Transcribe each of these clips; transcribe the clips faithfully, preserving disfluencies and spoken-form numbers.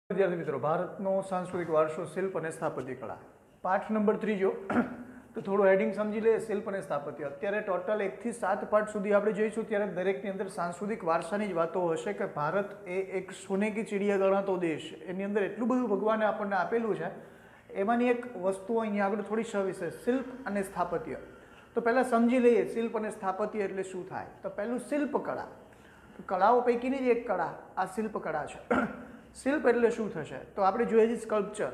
विद्यार्थी मित्रों, भारतનો सांस्कृतिक वारસો શિલ્પ અને સ્થાપત્ય કળા પાઠ નંબર ત્રીજો। તો થોડું હેડિંગ સમજી લે। શિલ્પ અને સ્થાપત્ય અત્યારે ટોટલ એકથી સાત પાઠ સુધી આપણે જોઈશું। ત્યારે દરેકની અંદર સાંસ્કૃતિક વારસાની જ વાતો હશે કે ભારત એ એક સોને કી ચીડિયા ગણાતો દેશ છે। એની અંદર એટલું બધું ભગવાને આપણને આપેલું છે। એમાંની એક વસ્તુ અહીંયા આગળ થોડી સવિશેષ શિલ્પ અને સ્થાપત્ય। તો પહેલાં સમજી લઈએ શિલ્પ અને સ્થાપત્ય એટલે શું થાય। તો પહેલું શિલ્પકળા। કળાઓ પૈકીની જ એક કળા આ શિલ્પકળા છે। શિલ્પ એટલે શું થશે? તો આપણે જોઈએ છીએ સ્કલ્પચર।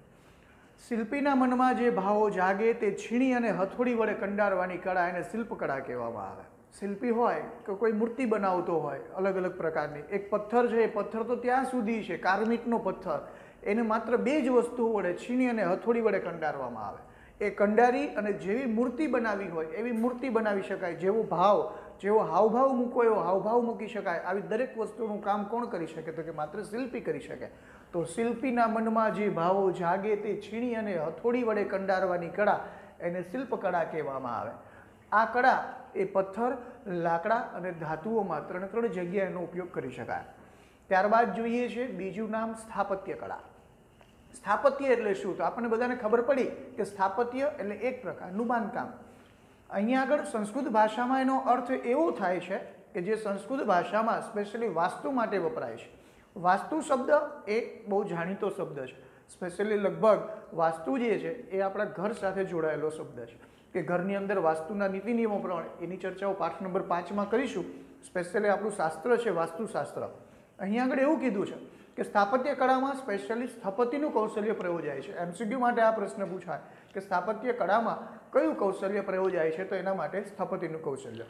શિલ્પીના મનમાં જે ભાવો જાગે તે છીણી અને હથોડી વડે કંડારવાની કળા એને શિલ્પકળા કહેવામાં આવે। શિલ્પી હોય કે કોઈ મૂર્તિ બનાવતો હોય અલગ અલગ પ્રકારની, એક પથ્થર છે, એ પથ્થર તો ત્યાં સુધી છે, કાર્મિકનો પથ્થર, એને માત્ર બે જ વસ્તુઓ વડે છીણી અને હથોડી વડે કંડારવામાં આવે। એ કંડારી અને જેવી મૂર્તિ બનાવી હોય એવી મૂર્તિ બનાવી શકાય। જેવો ભાવ, જેવો હાવભાવ મૂકો એવો હાવભાવ મૂકી શકાય। આવી દરેક વસ્તુનું કામ કોણ કરી શકે? તો કે માત્ર શિલ્પી કરી શકે। તો શિલ્પીના મનમાં જે ભાવો જાગે તે છીણી અને હથોડી વડે કંડારવાની કળા એને શિલ્પકળા કહેવામાં આવે। આ કળા એ પથ્થર, લાકડા અને ધાતુઓમાં ત્રણે ત્રણ જગ્યાએ એનો ઉપયોગ કરી શકાય। ત્યારબાદ જોઈએ છે બીજું નામ સ્થાપત્ય કળા। સ્થાપત્ય એટલે શું? તો આપણને બધાને ખબર પડી કે સ્થાપત્ય એટલે એક પ્રકારનું બાંધકામ। અહીંયા આગળ સંસ્કૃત ભાષામાં એનો અર્થ એવો થાય છે કે જે સંસ્કૃત ભાષામાં સ્પેશિયલી વાસ્તુ માટે વપરાય છે। વાસ્તુ શબ્દ એ બહુ જાણીતો શબ્દ છે। સ્પેશિયલી લગભગ વાસ્તુ જે છે એ આપણા ઘર સાથે જોડાયેલો શબ્દ છે કે ઘરની અંદર વાસ્તુના નીતિ નિયમો પ્રમાણે એની ચર્ચાઓ પાઠ નંબર પાંચમાં કરીશું। સ્પેશિયલી આપણું શાસ્ત્ર છે વાસ્તુશાસ્ત્ર। અહીંયા આગળ એવું કીધું છે કે સ્થાપત્ય કળામાં સ્પેશિયલી સ્થપતિનું કૌશલ્ય પ્રયોજાય છે। એમસીક્યુ માટે આ પ્રશ્ન પૂછાય કે સ્થાપત્ય કળામાં કયું કૌશલ્ય પ્રયોજાય છે? તો એના માટે સ્થપતિનું કૌશલ્ય।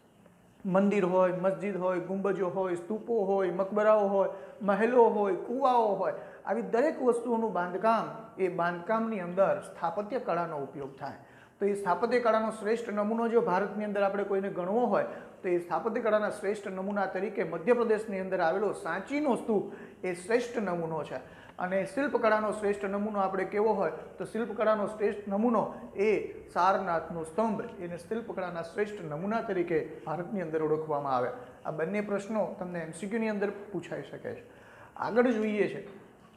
મંદિર હોય, મસ્જિદ હોય, ગુંબજો હોય, સ્તૂપો હોય, મકબરાઓ હોય, મહેલો હોય, કૂવાઓ હોય, આવી દરેક વસ્તુઓનું બાંધકામ, એ બાંધકામની અંદર સ્થાપત્ય કળાનો ઉપયોગ થાય। તો એ સ્થાપત્ય કળાનો શ્રેષ્ઠ નમૂનો જો ભારતની અંદર આપણે કોઈને ગણવો હોય તો એ સ્થાપત્ય કળાના શ્રેષ્ઠ નમૂના તરીકે મધ્યપ્રદેશની અંદર આવેલો સાંચીનો સ્તૂપ એ શ્રેષ્ઠ નમૂનો છે। અને શિલ્પકળાનો શ્રેષ્ઠ નમૂનો આપણે કેવો હોય તો શિલ્પકળાનો શ્રેષ્ઠ નમૂનો એ સારનાથનો સ્તંભ, એને શિલ્પકળાના શ્રેષ્ઠ નમૂના તરીકે ભારતની અંદર ઓળખવામાં આવે। આ બંને પ્રશ્નો તમને એમસીક્યુની અંદર પૂછાઈ શકે છે। આગળ જોઈએ છે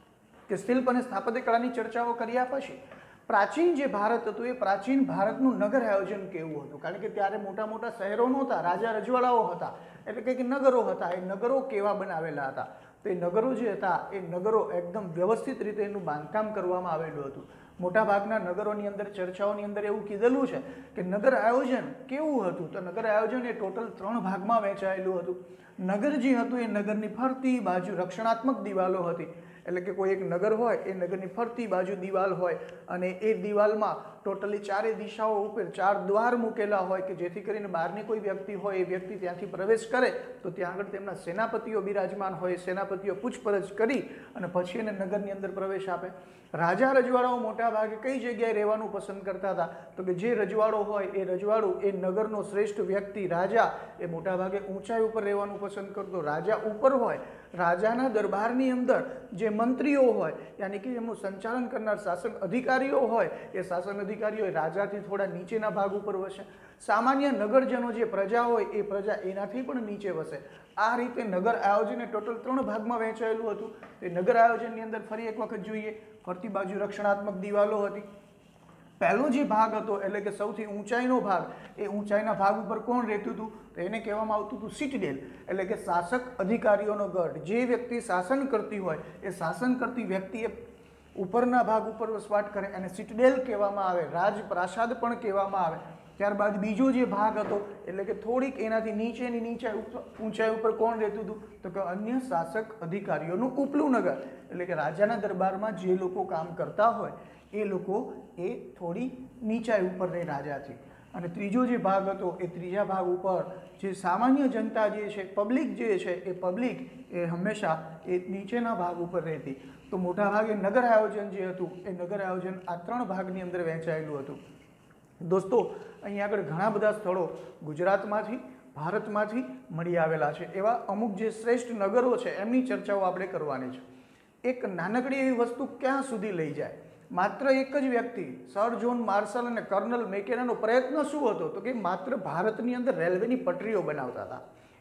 કે શિલ્પ અને સ્થાપત્ય કળાની ચર્ચાઓ કર્યા પછી પ્રાચીન જે ભારત હતું એ પ્રાચીન ભારતનું નગર આયોજન કેવું હતું? કારણ કે ત્યારે મોટા મોટા શહેરો નહોતા, રાજા રજવાડાઓ હતા, એટલે કંઈક નગરો હતા। એ નગરો કેવા બનાવેલા હતા? તો એ નગરો જે હતા એ નગરો એકદમ વ્યવસ્થિત રીતે એનું બાંધકામ કરવામાં આવેલું હતું। મોટાભાગના નગરોની અંદર ચર્ચાઓની અંદર એવું કીધેલું છે કે નગર આયોજન કેવું હતું? તો નગર આયોજન એ ટોટલ ત્રણ ભાગમાં વહેંચાયેલું હતું। નગર જે હતું એ નગરની ફરતી બાજુ રક્ષણાત્મક દિવાલો હતી, એટલે કે કોઈ એક નગર હોય એ નગરની ફરતી બાજુ દિવાલ હોય અને એ દિવાલમાં ટોટલી ચારે દિશાઓ ઉપર ચાર દ્વાર મૂકેલા હોય કે જેથી કરીને બહારની કોઈ વ્યક્તિ હોય એ વ્યક્તિ ત્યાંથી પ્રવેશ કરે તો ત્યાં આગળ તેમના સેનાપતિઓ બિરાજમાન હોય, સેનાપતિઓ પૂછપરછ કરી અને પછી એને નગરની અંદર પ્રવેશ આપે। રાજા રજવાડાઓ મોટા ભાગે કઈ જગ્યાએ રહેવાનું પસંદ કરતા હતા? તો કે જે રજવાડો હોય એ રજવાડું એ નગરનો શ્રેષ્ઠ વ્યક્તિ રાજા એ મોટા ભાગે ઊંચાઈ ઉપર રહેવાનું પસંદ કરતો। રાજા ઉપર હોય, રાજાના દરબારની અંદર જે મંત્રીઓ હોય યાની કે એમનું સંચાલન કરનાર શાસન અધિકારીઓ હોય એ શાસન અધિકારીઓ રાજાથી થોડા નીચેના ભાગ ઉપર વસે। સામાન્ય નગરજનો જે પ્રજા હોય એ પ્રજા એનાથી પણ નીચે વસે। આ રીતે નગર આયોજન એ ટોટલ ત્રણ ભાગમાં વહેંચાયેલું હતું। એ નગર આયોજનની અંદર ફરી એક વખત જોઈએ, ફરતી બાજુ રક્ષણાત્મક દિવાલો હતી। પહેલો જે ભાગ હતો એટલે કે સૌથી ઊંચાઈનો ભાગ, એ ઊંચાઈના ભાગ ઉપર કોણ રહેતું હતું? તો એને કહેવામાં આવતું હતું સિટડેલ, એટલે કે શાસક અધિકારીઓનો ગઢ। જે વ્યક્તિ શાસન કરતી હોય એ શાસન કરતી વ્યક્તિ એ ઉપરના ભાગ ઉપર વસવાટ કરે અને સિટડેલ કહેવામાં આવે, રાજપ્રાસાદ પણ કહેવામાં આવે। ત્યારબાદ બીજો જે ભાગ હતો એટલે કે થોડીક એનાથી નીચેની નીચે ઊંચાઈ ઉપર કોણ રહેતું હતું? તો કે અન્ય શાસક અધિકારીઓનું ઉપલું નગર, એટલે કે રાજાના દરબારમાં જે લોકો કામ કરતા હોય એ લોકો એ થોડી નીચાઈ ઉપર રહે રાજાથી। અને ત્રીજો જે ભાગ હતો એ ત્રીજા ભાગ ઉપર જે સામાન્ય જનતા જે છે, પબ્લિક જે છે, એ પબ્લિક એ હંમેશા એ નીચેના ભાગ ઉપર રહેતી। તો મોટા ભાગે નગર આયોજન જે હતું એ નગર આયોજન આ ત્રણ ભાગની અંદર વહેંચાયેલું હતું। દોસ્તો, અહીંયા આગળ ઘણા બધા સ્થળો ગુજરાતમાંથી, ભારતમાંથી મળી આવેલા છે। એવા અમુક જે શ્રેષ્ઠ નગરો છે એમની ચર્ચાઓ આપણે કરવાની છે। એક નાનકડી એવી વસ્તુ ક્યાં સુધી લઈ જાય? માત્ર એક જ વ્યક્તિ સર જોન માર્શલ અને કર્નલ મેકેનાનો પ્રયત્ન શું હતો? તો કે માત્ર ભારતની અંદર રેલવેની પટરીઓ બનાવતા હતા।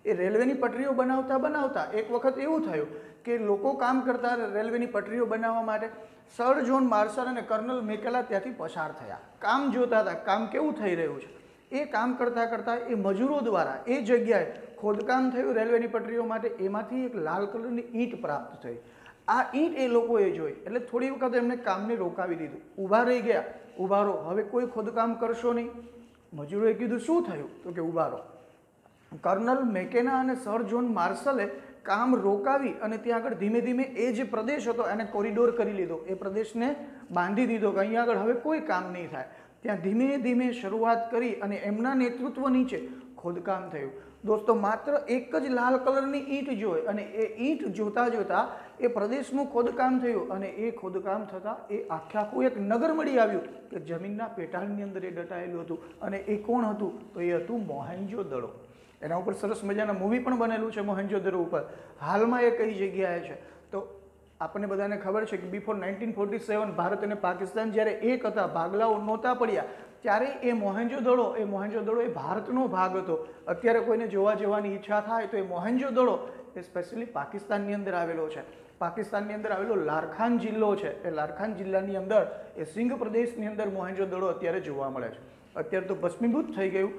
એ રેલવેની પટરીઓ બનાવતા બનાવતા એક વખત એવું થયું કે લોકો કામ કરતા રેલવેની પટરીઓ બનાવવા માટે સર જોન માર્શલ અને કર્નલ મેકેલા ત્યાંથી પસાર થયા, કામ જોતા હતા કામ કેવું થઈ રહ્યું છે. એ કામ કરતાં કરતાં એ મજૂરો દ્વારા એ જગ્યાએ ખોદકામ થયું રેલવેની પટરીઓ માટે, એમાંથી એક લાલ કલરની ઈંટ પ્રાપ્ત થઈ. આ ઈંટ એ લોકોએ જોઈ એટલે થોડી વખત એમને કામને રોકાવી દીધું, ઊભા રહી ગયા, ઊભા રહો, હવે કોઈ ખોદકામ કરશો નહીં. મજૂરોએ કીધું શું થયું? તો કે ઊભા રહો. કર્નલ મેકેના અને સર જોન માર્શલે કામ રોકાવી અને ત્યાં આગળ ધીમે ધીમે એ જે પ્રદેશ હતો એને કોરિડોર કરી લીધો, એ પ્રદેશને બાંધી દીધો કે અહીંયા આગળ હવે કોઈ કામ નહીં થાય. ત્યાં ધીમે ધીમે શરૂઆત કરી અને એમના નેતૃત્વ નીચે ખોદકામ થયું. દોસ્તો માત્ર એક જ લાલ કલરની ઈંટ જોઈ અને એ ઈંટ જોતા જોતા એ પ્રદેશનું ખોદકામ થયું અને એ ખોદકામ થતાં એ આખે આખું એક નગર મળી આવ્યું કે જમીનના પેટાળની અંદર એ દટાયેલું હતું. અને એ કોણ હતું? તો એ હતું મોહેન્જો-દડો. એના ઉપર સરસ મજાના મૂવી પણ બનેલું છે મોહેન્જો-દડો ઉપર. હાલમાં એ કઈ જગ્યાએ છે? તો આપણને બધાને ખબર છે કે before nineteen forty seven Bharat અને પાકિસ્તાન જ્યારે એક હતા, ભાગલાઓ નહોતા પડ્યા, ત્યારે એ મોહેન્જો-દડો એ મોહેન્જો-દડો એ ભારતનો ભાગ હતો. અત્યારે કોઈને જોવા જવાની ઈચ્છા થાય તો એ મોહેન્જો-દડો એ સ્પેશિયલી પાકિસ્તાનની અંદર આવેલો છે. પાકિસ્તાનની અંદર આવેલો લારખાન જિલ્લો છે. એ લારખાન જિલ્લાની અંદર એ સિંધ પ્રદેશની અંદર મોહેન્જો-દડો અત્યારે જોવા મળે છે. અત્યારે તો ભસ્મીભૂત થઈ ગયું.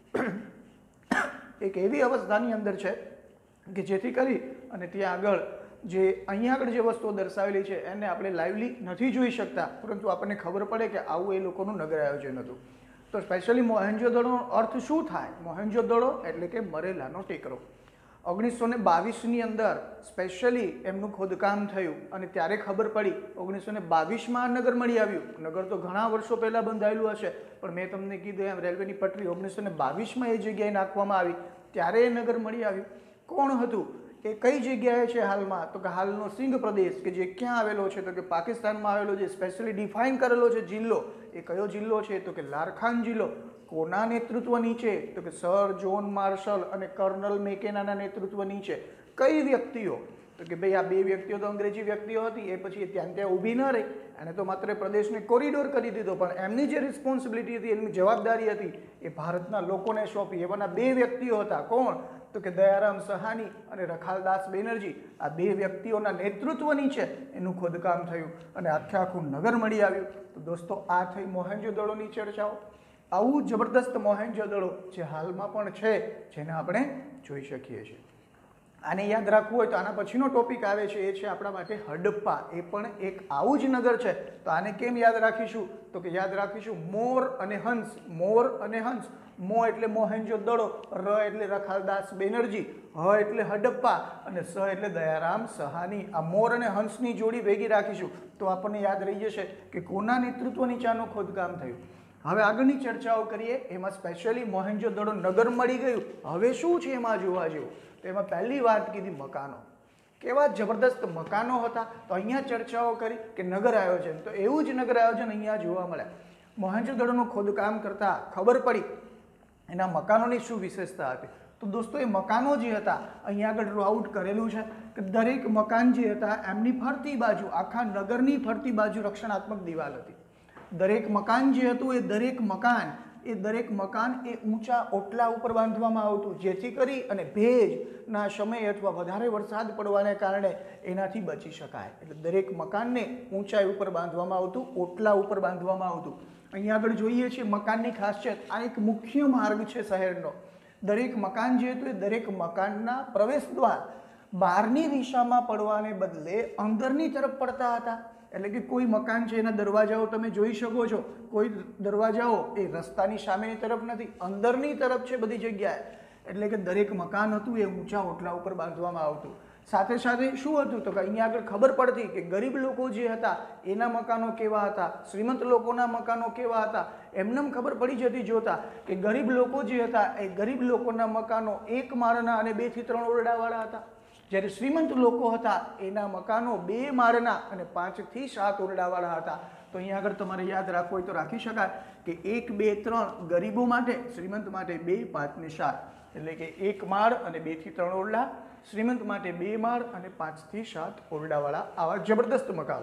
એક એવી અવસ્થાની અંદર છે કે જેથી કરી અને ત્યાં આગળ જે અહીંયા આગળ જે વસ્તુઓ દર્શાવેલી છે એને આપણે લાઈવલી નથી જોઈ શકતા, પરંતુ આપણને ખબર પડે કે આવું એ લોકોનું નગર આયોજન હતું. તો સ્પેશિયલી મોહેન્જો-દડોનો અર્થ શું થાય? મોહેન્જો-દડો એટલે કે મરેલાનો ટેકરો. ઓગણીસો ને બાવીસની અંદર સ્પેશિયલી એમનું ખોદકામ થયું અને ત્યારે ખબર પડી, ઓગણીસો ને બાવીસમાં નગર મળી આવ્યું. નગર તો ઘણા વર્ષો પહેલાં બંધાયેલું હશે, પણ મેં તમને કીધું એમ રેલવેની પટરી ઓગણીસો ને બાવીસમાં એ જગ્યાએ નાખવામાં આવી, ત્યારે એ નગર મળી આવ્યું. કોણ હતું? એ કઈ જગ્યાએ છે હાલમાં? તો કે હાલનો સિંધ પ્રદેશ કે જે ક્યાં આવેલો છે? તો કે પાકિસ્તાનમાં આવેલો, જે સ્પેશિયલી ડિફાઇન કરેલો છે જિલ્લો. એ કયો જિલ્લો છે? તો કે લારખાન જિલ્લો. કોના નેતૃત્વ નીચે? તો કે સર જોન માર્શલ અને કર્નલ મેકેનાના નેતૃત્વ નીચે. કઈ વ્યક્તિઓ? તો કે ભાઈ આ બે વ્યક્તિઓ તો અંગ્રેજી વ્યક્તિઓ હતી, એ પછી ત્યાં ત્યાં ઊભી ન રહી, અને તો માત્ર પ્રદેશને કોરિડોર કરી દીધો, પણ એમની જે રિસ્પોન્સિબિલિટી હતી, એમની જવાબદારી હતી, એ ભારતના લોકોને સોંપી. એવાના બે વ્યક્તિઓ હતા. કોણ? તો કે દયારામ સહાની અને રખાલદાસ બેનર્જી. આ બે વ્યક્તિઓના નેતૃત્વ નીચે એનું ખોદકામ થયું અને આખે આખું નગર મળી આવ્યું. તો દોસ્તો આ થઈ મોહેન્જો-દડોની ચર્ચાઓ. આવું જબરદસ્ત મોહેન્જો-દડો જે હાલમાં પણ છે, જેને આપણે જોઈ શકીએ છીએ. આને યાદ રાખવું હોય તો આના પછીનો ટોપિક આવે છે, એ છે આપણા માટે હડપ્પા. એ પણ એક આવું જ નગર છે. તો આને કેમ યાદ રાખીશું? તો કે યાદ રાખીશું મોર અને હંસ. મોર અને હંસ. મો એટલે મોહેન્જો-દડો, ર એટલે રખાલદાસ બેનર્જી, હ એટલે હડપ્પા અને સ એટલે દયારામ સહાની. આ મોર અને હંસની જોડી ભેગી રાખીશું તો આપણને યાદ રહી જશે કે કોના નેતૃત્વ નીચેનું ખોદકામ થયું. હવે આગળની ચર્ચાઓ કરીએ. એમાં સ્પેશિયલી મોહેન્જો-દડો નગર મળી ગયું, હવે શું છે એમાં જોવા જેવું? તો એમાં પહેલી વાત કીધી મકાનો. કેવા જબરદસ્ત મકાનો હતા. તો અહીંયા ચર્ચાઓ કરી કે નગર આયોજન, તો એવું જ નગર આયોજન અહીંયા જોવા મળે. મોહેન્જો-દડોનું ખોદકામ કરતા ખબર પડી એના મકાનોની શું વિશેષતા હતી. તો દોસ્તો એ મકાનો જે હતા, અહીંયા આગળ ડ્રો આઉટ કરેલું છે કે દરેક મકાન જે હતા એમની ફરતી બાજુ, આખા નગરની ફરતી બાજુ રક્ષણાત્મક દિવાલ હતી. દરેક મકાન જે હતું એ દરેક મકાન એ દરેક મકાન એ ઊંચા ઓટલા ઉપર બાંધવામાં આવતું, જેથી કરી અને ભેજના સમયે અથવા વધારે વરસાદ પડવાને કારણે એનાથી બચી શકાય. એટલે દરેક મકાનને ઊંચાઈ ઉપર બાંધવામાં આવતું, ઓટલા ઉપર બાંધવામાં આવતું. અહીંયા આગળ જોઈએ છીએ મકાનની ખાસિયત. આ એક મુખ્ય માર્ગ છે શહેરનો. દરેક મકાન જે હતું એ દરેક મકાનના પ્રવેશ દ્વાર બહારની દિશામાં પડવાને બદલે અંદરની તરફ પડતા હતા. એટલે કે કોઈ મકાન છે એના દરવાજાઓ તમે જોઈ શકો છો, કોઈ દરવાજાઓ એ રસ્તાની સામેની તરફ નથી, અંદરની તરફ છે બધી જગ્યાએ. એટલે કે દરેક મકાન હતું એ ઊંચા ઓટલા ઉપર બાંધવામાં આવતું. સાથે સાથે શું હતું? તો કે અહીંયા આગળ ખબર પડતી કે ગરીબ લોકો જે હતા એના મકાનો કેવા હતા, શ્રીમંત લોકોના મકાનો કેવા હતા. એમને ખબર પડી જતી જોતા કે ગરીબ લોકો જે હતા એ ગરીબ લોકોના મકાનો એક માળના અને બે થી ત્રણ ઓરડાવાળા હતા, જ્યારે શ્રીમંત લોકો હતા એના મકાનો બે માળના અને પાંચ થી સાત ઓરડાવાળા હતા. તો અહીંયા આગળ તમારે યાદ રાખવું હોય તો રાખી શકાય કે એક બે ત્રણ ગરીબો માટે, શ્રીમંત માટે બે, પાંચ ને સાત. એટલે કે એક માળ અને બે થી ત્રણ ઓરડા, શ્રીમંત માટે બે માળ અને પાંચ થી સાત ઓરડાવાળા આવા જબરદસ્ત મકાનો.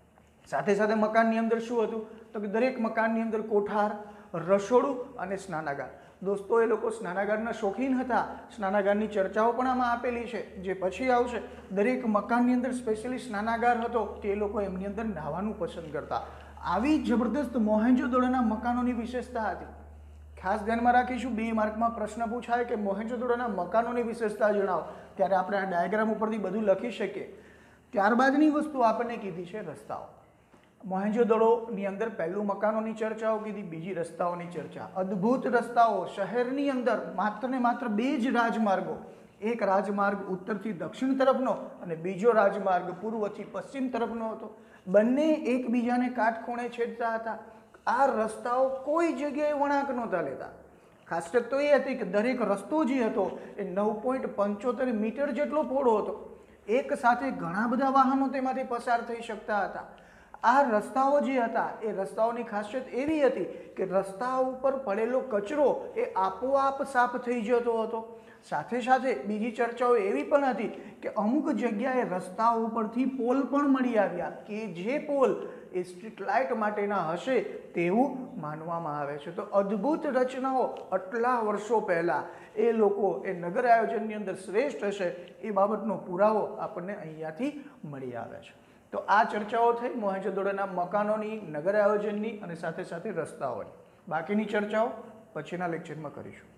સાથે સાથે મકાનની અંદર શું હતું? તો કે દરેક મકાનની અંદર કોઠાર, રસોડું અને સ્નાનાગાર. દોસ્તો એ લોકો સ્નાનાગારના શોખીન હતા, સ્નાનાગારની ચર્ચાઓ પણ આમાં આપેલી છે. જે પછી આવશે, દરેક મકાનની અંદર સ્પેશિયલી સ્નાનાગાર હતો, તે લોકો એમની અંદર નહાવાનું પસંદ કરતા. આવી જબરદસ્ત મોહેંજો-દડોના મકાનોની વિશેષતા હતી. ખાસ ધ્યાનમાં રાખીશું, બે માર્કમાં પ્રશ્ન પૂછાય કે મોહેંજો-દડોના મકાનોની વિશેષતા જણાવો, ત્યારે આપણે આ ડાયાગ્રામ ઉપરથી બધું લખી શકીએ. ત્યારબાદની વસ્તુ આપણને કીધી છે રસ્તાઓ. મોહેંજો-દડોની અંદર પહેલું મકાનોની ચર્ચાઓ કીધી, બીજી રસ્તાઓની ચર્ચા. અદ્ભુત રસ્તાઓ, શહેરની અંદર માત્ર ને માત્ર બે જ રાજમાર્ગો, એક રાજમાર્ગ ઉત્તરથી દક્ષિણ તરફનો અને બીજો રાજમાર્ગ પૂર્વથી પશ્ચિમ તરફનો હતો. બંને એકબીજાને કાટખૂણે છેદતા હતા. આ રસ્તાઓ કોઈ જગ્યાએ વળાંક નહોતા લેતા. ખાસિયત તો એ હતી કે દરેક રસ્તો જે હતો એ નવ પોઈન્ટ પંચોતેર મીટર જેટલો પહોળો હતો. એક સાથે ઘણા બધા વાહનો તેમાંથી પસાર થઈ શકતા હતા. આ રસ્તાઓ જે હતા એ રસ્તાઓની ખાસિયત એવી હતી કે રસ્તા ઉપર પડેલો કચરો એ આપોઆપ સાફ થઈ જતો હતો. સાથે સાથે બીજી ચર્ચાઓ એવી પણ હતી કે અમુક જગ્યાએ રસ્તાઓ ઉપરથી પોલ પણ મળી આવ્યા કે જે પોલ એ સ્ટ્રીટ લાઇટ માટેના હશે તેવું માનવામાં આવે છે. તો અદ્ભુત રચનાઓ આટલા વર્ષો પહેલાં એ લોકો એ નગર આયોજનની અંદર શ્રેષ્ઠ હશે એ બાબતનો પુરાવો આપણને અહીંયાથી મળી આવે છે. તો આ ચર્ચાઓ થઈ મોહેંજો-દડોના મકાનોની, નગર આયોજનની અને સાથે સાથે રસ્તાઓની. બાકીની ચર્ચાઓ પછીના લેક્ચરમાં કરીશું.